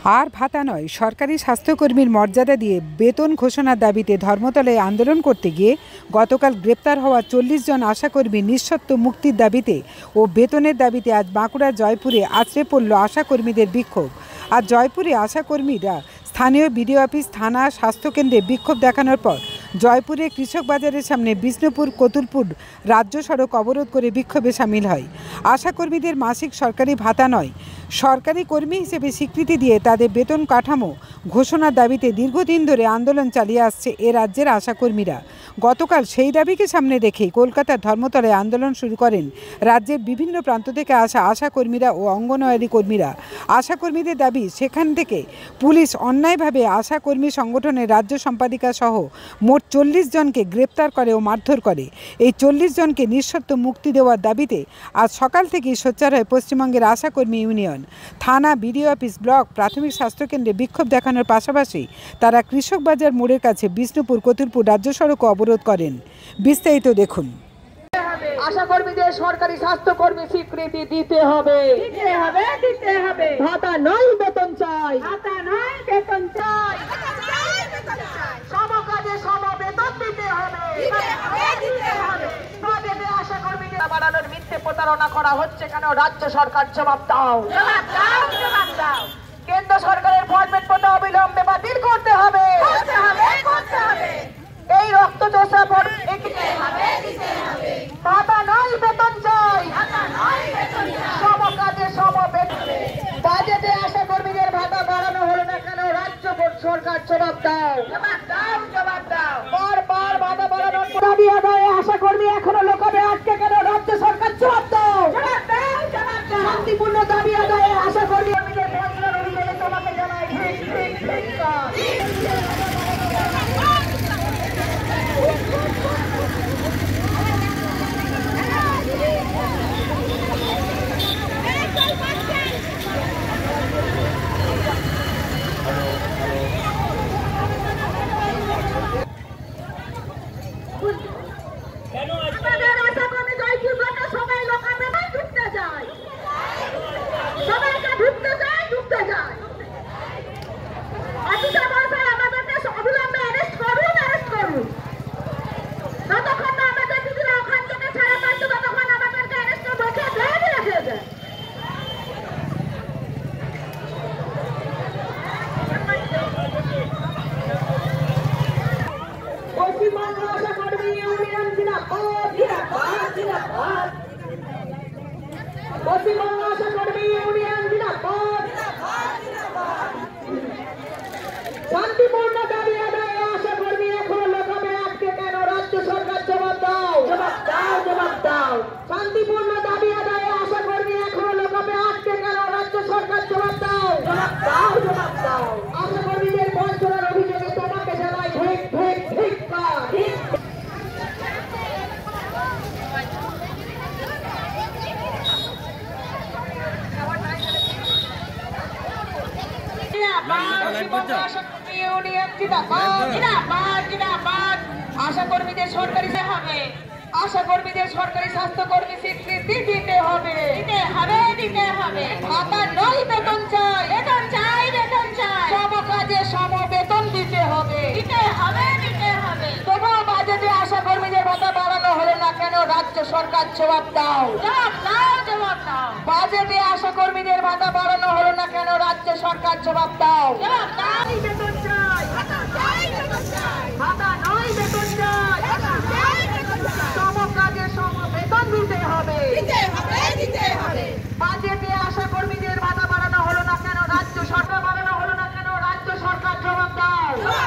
আর ভাতা নয়, সরকারি স্বাস্থ্যকর্মীর মর্যাদা দিয়ে বেতন ঘোষণার দাবিতে ধর্মতলায় আন্দোলন করতে গিয়ে গতকাল গ্রেপ্তার হওয়া 40 জন আশাকর্মী নিঃশর্ত মুক্তির দাবিতে ও বেতনের দাবিতে আজ বাঁকুড়া জয়পুরে আছড়ে পড়ল আশাকর্মীদের বিক্ষোভ। আর জয়পুরে আশাকর্মীরা স্থানীয় বিডিও অফিস, থানা, স্বাস্থ্যকেন্দ্রে বিক্ষোভ দেখানোর পর জয়পুরে কৃষক বাজারের সামনে বিষ্ণুপুর কতুলপুর রাজ্য সড়ক অবরোধ করে বিক্ষোভে সামিল হয়। আশাকর্মীদের মাসিক সরকারি ভাতা নয়, সরকারি কর্মী হিসেবে স্বীকৃতি দিয়ে তাদের বেতন কাঠামো ঘোষণার দাবিতে দীর্ঘদিন ধরে আন্দোলন চালিয়ে আসছে এ রাজ্যের আশাকর্মীরা। গতকাল সেই দাবিকে সামনে রেখেই কলকাতার ধর্মতলায় আন্দোলন শুরু করেন রাজ্যের বিভিন্ন প্রান্ত থেকে আসা আশাকর্মীরা ও অঙ্গনওয়াড়ি কর্মীরা। আশাকর্মীদের দাবি, সেখান থেকে পুলিশ অন্যায়ভাবে আশাকর্মী সংগঠনের রাজ্য সম্পাদিকা সহ মোট 40 জনকে গ্রেপ্তার করে ও মারধর করে। এই 40 জনকে নিঃশর্ত মুক্তি দেওয়ার দাবিতে আজ সকাল থেকেই সোচ্চার হয় পশ্চিমবঙ্গের আশাকর্মী ইউনিয়ন। থানা, বিডিও অফিস, ব্লক, প্রাথমিক স্বাস্থ্যকেন্দ্রে বিক্ষোভ দেখানোর পাশাপাশি তারা কৃষক বাজার মোড়ের কাছে বিষ্ণুপুর কতুলপুর রাজ্য সড়ক অবরোধ করেন। বিস্তারিত দেখুন। আশাকর্মীদের সরকারি স্বাস্থ্যকর্মী স্বীকৃতি দিতে হবে, ভাতা নয় বেতন চাই, সমকাজে সমবেতন দিতে হবে। আশাকর্মীদের বাড়ানোর মিথ্যে প্রতারণা করা হচ্ছে কেন? রাজ্য সরকার জবাব দাও। কেন্দ্র সরকারের ফরমেট পদ অবিলম্বে বাতিল করতে হবে। এই রক্তচোষা ভাতা নয় বেতন চাই, সমকাজে সমবেতন। বাজেটে আশাকর্মীদের ভাতা বাড়ানো হলো না কেন? রাজ্য সরকার জবাব দাও। বারবার ভাতা বাড়ানোর দাবি আদায়ে আশাকর্মী এখনো লোকাবে আটকে কেন? রাজ্য সরকার জবাব দাও। শান্তিপূর্ণ দাবি আদায়ে আশাকর্মীদের বঞ্চনার অভিযোগে তোমাকে জানাই ধিক্কার। শান্তিপূর্ণ দাবি আদায়ে আশাকর্মী এখনো লোকাবে আটকে কেন? রাজ্য সরকার জবাব দাও। শান্তিপূর্ণ দাবি আদায়ে আশাকর্মী এখনো লোকাবে আটকে কেন? রাজ্য সরকার জবাব দাও। আশাকর্মীদের বঞ্চনার অভিযোগে তোমাকে জানাই ধিক্কার। আশাকর্মীদের সরকারি হবে, আশাকর্মীদের সরকারি স্বাস্থ্যকর্মী স্বীকৃতি দিতে হবে। ভাতা নয় বেতন চাই, সমকাজে সমবেতন দিতে হবে। তবুও বাজেটে আশাকর্মীদের ভাতা বাড়ানো হলো না কেন? রাজ্য সরকার জবাব দাও। বাজেটে আশাকর্মীদের ভাতা বাড়ানো হলো না কেন? রাজ্য সরকার জবাব দাও। বেতন চাই, ভাতা নয় বেতন চাই, সমকাজে সমবেতন দিতে হবে। বাজেটে আশাকর্মীদের ভাতা বাড়ানো হলো না কেন? রাজ্য সরকার রাজ্য সরকার জবাব দাও।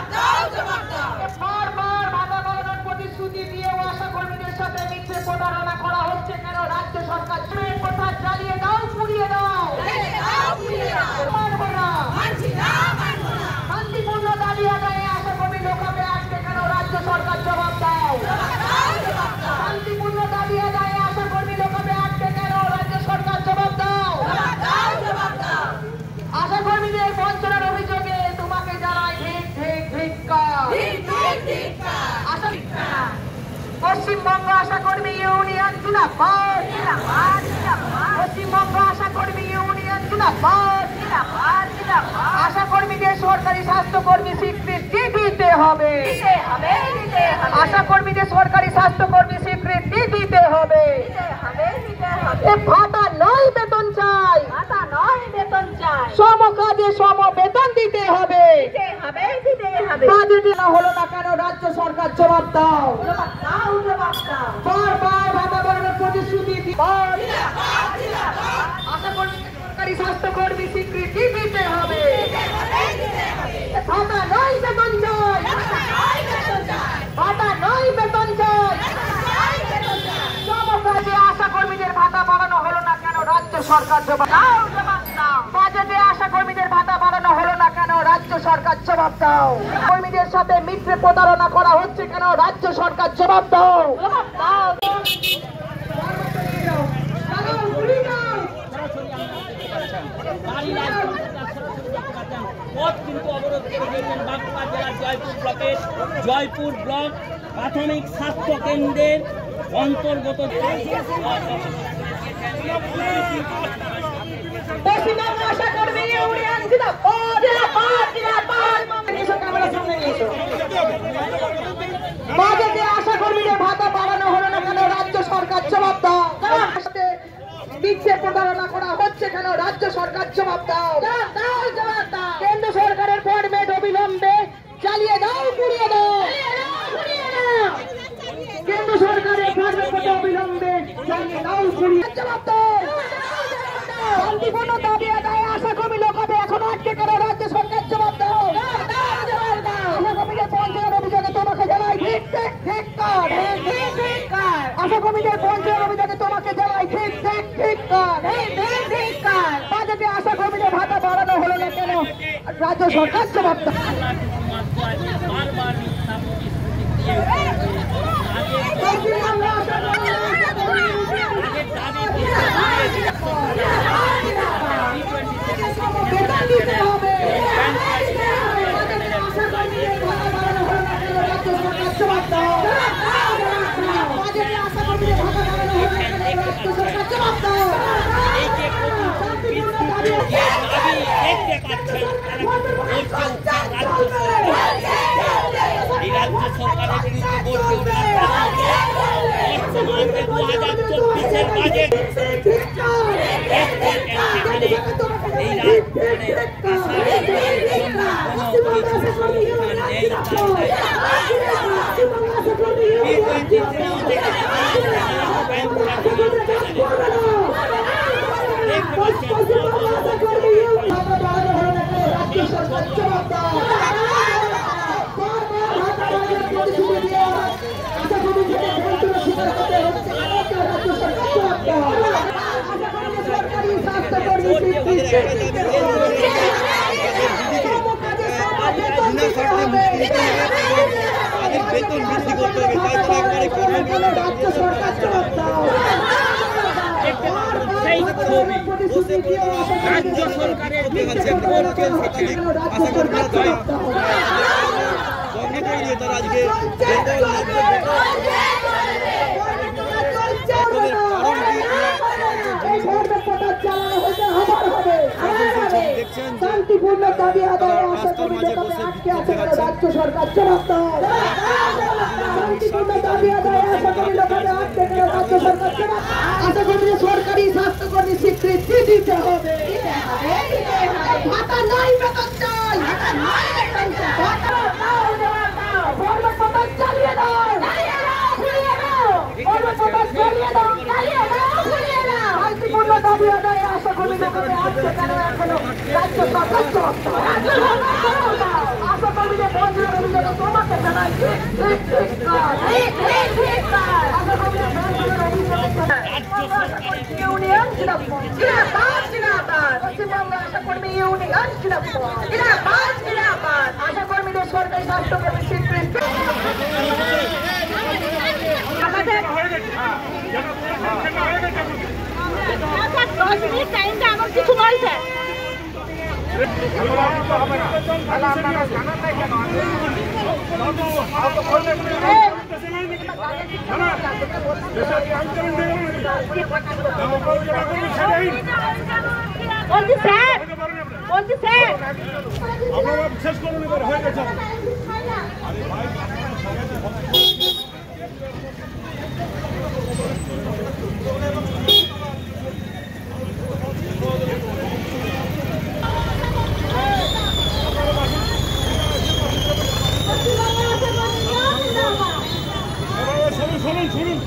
বারবার ভাতা বাড়ানোর প্রতিশ্রুতি দিয়েও আশাকর্মীদের সাথে মিথ্যে প্রতারণা করা হচ্ছে কেন? রাজ্য সরকার কথা জ্বালিয়ে দাও, পুড়িয়ে দাও। শান্তিপূর্ণ দাবি আদায়ে আশাকর্মী লোকাবে আটকে কেন? রাজ্য সরকার জবাব দাও। শান্তিপূর্ণ দাবি আদায়ে আশাকর্মী লোকাবে আটকে কেন? রাজ্য সরকার জবাব দাও। আশাকর্মীদের বঞ্চনার অভিযোগে তোমাকে জানাই ধিক্কার। পশ্চিমবঙ্গ আশাকর্মী ইউনিয়ন জিন্দাবাদ। পশ্চিমবঙ্গ আশাকর্মী ইউনিয়ন জিন্দাবাদ। সরকারি স্বাস্থ্যকর্মী স্বীকৃতি দিতে হবে। আশা কর্মীদের সরকারি স্বাস্থ্যকর্মী স্বীকৃতি দিতে হবে। ভাতা নয় বেতন চাই, সম কাজে সম বেতন দিতে হবে। বাজেটে না হলো না কেন রাজ্য সরকার জবাব দাও। বারবার ভাতা বাড়ানোর প্রতিশ্রুতি আশা কর্মী সরকারি স্বাস্থ্যকর্মী স্বীকৃতি দিতে হবে। ভাতা নয় বেতন চাই, ভাতা নয় বেতন চাই। সম কাজে আশা কর্মীদের ভাতা বাড়ানো হলো না কেন রাজ্য সরকার জবাব দাও। বাজেটে আশা কর্মীদের ভাতা বাড়ানো হলো না কেন রাজ্য সরকার জবাব দাও। কর্মীদের সাথে মিথ্যে প্রতারণা করা হচ্ছে কেন রাজ্য সরকার জবাব দাও। পথ কিন্তু অবরোধ করে দিয়েছেন বাঁকুড়া জেলার জয়পুর ব্লক প্রাথমিক স্বাস্থ্য কেন্দ্রের অন্তর্গত পশ্চিমবঙ্গ আশা কর্মী ইউনিয়ন বাজেটে আশা কর্মীদের ভাতা বাড়ানো হলো না কেন রাজ্য সরকার জবাব দাও। মিথ্যে প্রতারণা করা হচ্ছে কেন রাজ্য সরকার জবাব দাও। কেন্দ্র সরকারের ফরমেট অবিলম্বে চালিয়ে দাও, পুড়িয়ে দাও। কেন্দ্র সরকারের ফরমেট অবিলম্বে চালিয়ে দাও, পুড়িয়ে জবাব দাও। শান্তিপূর্ণ দাবি আদায়ে আশা কর্মী লোকাবে এখন আটকে কেন রাজ্য সরকার জবাব দাও। আশা কর্মীদের পঞ্চায়েত অভিযোগে তোমাকে জানাই ঠিক ঠিক ঠিক কার। আশা কর্মীদের পঞ্চায়েত অভিযোগে তোমাকে জানাই ঠিক ঠিক ঠিক কার। বাজেটে আশা কর্মীদের ভাতা বাড়ানো হলো না কেন রাজ্য সরকার জবাব দাও। রাজ্য সরকারের বিরুদ্ধে বর্তমানে 2024-এর বাজেট বেতন বৃদ্ধি করতে হবে, তাই তো একবারে করবেন রাজ্য সরকার জবাব দাও। রাজ্য সরকারের শান্তিপূর্ণ দাবি আদায়ে আশা কর্মী আটকে আছে রাজ্য সরকার জবাব দাও। শান্তিপূর্ণ দাবি আদায়ে আশা কর্মী আটকে রাজ্য সরকার জবাব। আশা কর্মীদের সরকারি স্বাস্থ্যকর্মী স্বীকৃতি দিতে হবে। ভাতা নাই বেতন চাই, চালিয়ে দাও, শান্তিপূর্ণ দাবি আদায়ে আশা কর্মী আটকে কেন এখনো রাজ্য সরকার জবাব দাও। আশা কর্মীদের পঞ্চায়েত অভিযোগে তোমাকে জানাই আশা কর্মীদের পঞ্চায়েত অভিযোগে ইউনিয়ন পশ্চিমবঙ্গ আশা কর্মী ইউনিয়ন আশা কর্মীদের সরকারি স্বাস্থ্যকর্মী স্বীকৃতি। আমাদের 10 মিনিট টাইমটা আমার কিছু বলছে। বলছি স্যার আপনারা শেষ করুন, এবার হয়ে গেছে। শুনুন শুনুন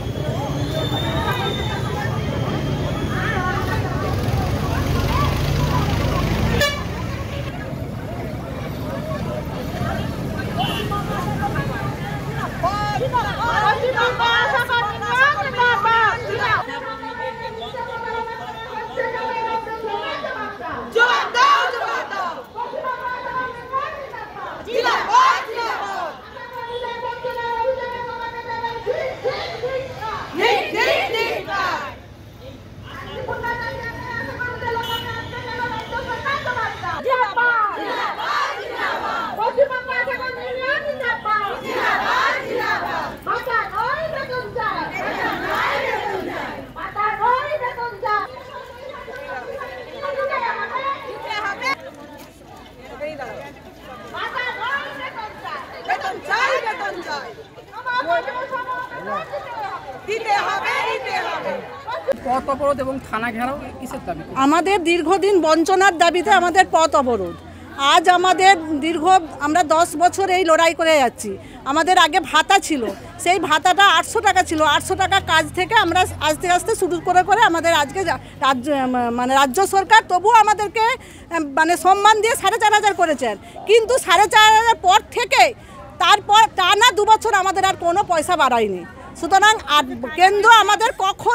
পথ অবরোধ এবং থানা ঘেরাও কিসের দাবি? আমাদের দীর্ঘদিন বঞ্চনার দাবিতে আমাদের পথ অবরোধ। আজ আমাদের আমরা 10 বছর এই লড়াই করে যাচ্ছি। আমাদের আগে ভাতা ছিল, সেই ভাতাটা 800 টাকা ছিল। 800 টাকা কাজ থেকে আমরা আস্তে আস্তে শুরু করে আমাদের আজকে রাজ্য সরকার তবুও আমাদেরকে সম্মান দিয়ে 4,500 করেছেন, কিন্তু 4,500 পর থেকে তারপর টানা 2 বছর আমাদের আর কোনো পয়সা বাড়ায়নি। সুতরাং কেন্দ্র আমাদের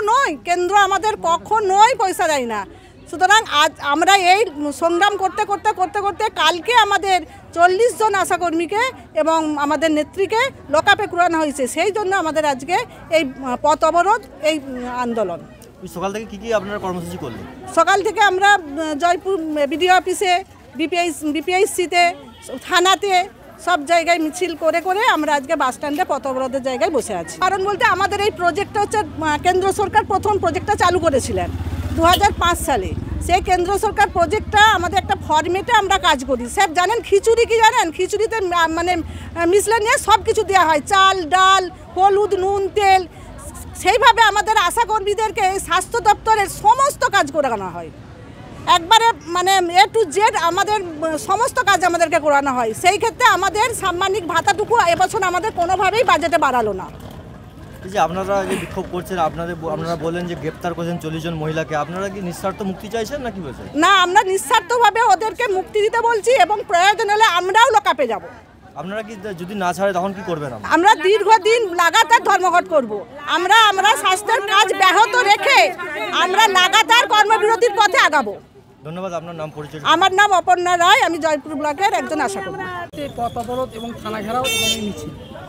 কখনোই পয়সা দেয় না। সুতরাং আজ আমরা এই সংগ্রাম করতে কালকে আমাদের 40 জন আশাকর্মীকে এবং আমাদের নেত্রীকে লকআপে পুরানো হয়েছে। সেই জন্য আমাদের আজকে এই পথ অবরোধ, এই আন্দোলন। সকাল থেকে কি আপনারা কর্মসূচি করলেন? সকাল থেকে আমরা জয়পুর বিডিও অফিসে, বিপিআইসিতে, থানাতে সব জায়গায় মিছিল করে আমরা আজকে বাস স্ট্যান্ডে পথ অবরোধের জায়গায় বসে আছি। কারণ বলতে আমাদের এই প্রজেক্টটা হচ্ছে কেন্দ্র সরকার প্রথম প্রজেক্টটা চালু করেছিলেন 2005 সালে। সেই কেন্দ্র সরকার প্রজেক্টটা আমাদের একটা ফরম্যাটে আমরা কাজ করি। স্যার জানেন খিচুড়ি কি জানেন? খিচুড়িতে মিসলেনিয়াস সব কিছু দেওয়া হয়, চাল ডাল হলুদ নুন তেল। সেইভাবে আমাদের আশাকর্মীদেরকে স্বাস্থ্য দপ্তরের সমস্ত কাজ করানো হয়, একবারে A to Z আমাদের সমস্ত কাজ আমাদেরকে করানো হয়। সেই ক্ষেত্রে আমাদের সাম্মানিক ভাতাটুকু এবছর আমাদের কোনোভাবেই বাজেটে বাড়ালো না। যে আপনারা যে বিক্ষোভ করছেন, আপনারা বলেন যে গ্রেপ্তার করেছেন 40 জন মহিলাকে, আপনারা কি নিঃস্বার্থ মুক্তি চাইছেন নাকি বলছেন? না, আমরা নিঃস্বার্থভাবে ওদেরকে মুক্তি দিতে বলছি এবং প্রয়োজন হলে আমরাও লকআপে যাব। আপনারা কি যদি না ছাড়ে তখন কি করবেন? আমরা দীর্ঘদিন লাগাতার ধর্মঘট করব। আমরা স্বাস্থ্যের কাজ ব্যাহত রেখে আমরা লাগাতার কর্মবিরতির পথে আগাবো। ধন্যবাদ। আপনার নাম পরিচয়? আমার নাম অপর্ণা রায়, আমি জয়পুর ব্লকের একজন আশাকর্মী। পথ অবরোধ এবং থানা ঘেরাও এবং এই মিছিল,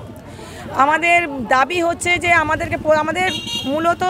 আমাদের দাবি হচ্ছে যে আমাদের মূলত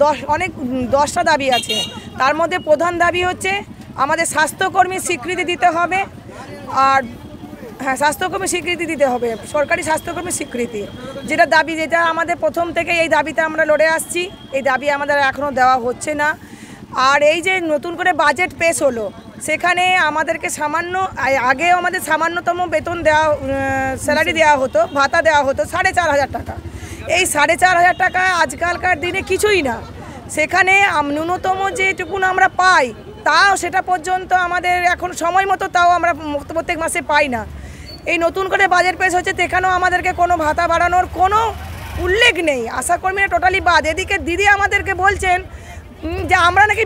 10টা দাবি আছে। তার মধ্যে প্রধান দাবি হচ্ছে আমাদের স্বাস্থ্যকর্মীর স্বীকৃতি দিতে হবে। আর হ্যাঁ, স্বাস্থ্যকর্মী স্বীকৃতি দিতে হবে, সরকারি স্বাস্থ্যকর্মীর স্বীকৃতি, যেটা আমাদের প্রথম থেকে এই দাবিতে আমরা লড়ে আসছি। এই দাবি আমাদের এখনও দেওয়া হচ্ছে না। আর এই যে নতুন করে বাজেট পেশ হলো, সেখানে আমাদেরকে আগেও আমাদের সামান্যতম বেতন স্যালারি দেওয়া হতো, ভাতা দেওয়া হতো 4,500 টাকা। এই 4,500 টাকা আজকালকার দিনে কিছুই না। সেখানে ন্যূনতম যেটুকুন আমরা পাই তাও সেটা পর্যন্ত আমাদের এখন সময় মতো তাও আমরা প্রত্যেক মাসে পাই না। এই নতুন করে বাজেট পেশ হচ্ছে, সেখানেও আমাদেরকে কোনো ভাতা বাড়ানোর কোনো উল্লেখ নেই। আশাকর্মীরা টোটালি বাদ। এদিকে দিদি আমাদেরকে বলছেন যে আমরা নাকি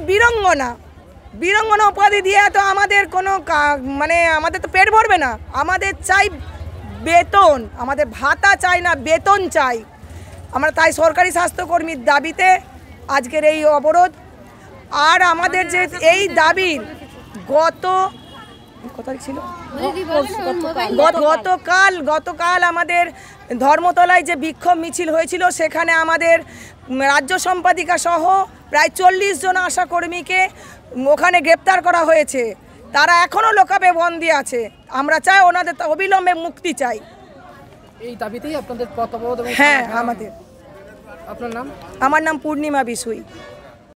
বীরঙ্গনা উপাধি দিয়ে তো আমাদের কোনো আমাদের তো পেট ভরবে না। আমাদের চাই বেতন, আমাদের ভাতা চাই না, বেতন চাই আমরা। তাই সরকারি স্বাস্থ্যকর্মীর দাবিতে আজকের এই অবরোধ। আর আমাদের যে এই দাবির গতকাল আমাদের ধর্মতলায় যে বিক্ষোভ মিছিল হয়েছিল, সেখানে আমাদের রাজ্য সম্পাদিকা সহ প্রায় 40 জন আশাকর্মীকে ওখানে গ্রেপ্তার করা হয়েছে। তারা এখনও লকআপে বন্দী আছে। আমরা চাই ওনাদের অবিলম্বে মুক্তি চাই। এই দাবিতেই আপনাদের পথ অবরোধ? হ্যাঁ, আমাদের। আপনার নাম? আমার নাম পূর্ণিমা বিশুই।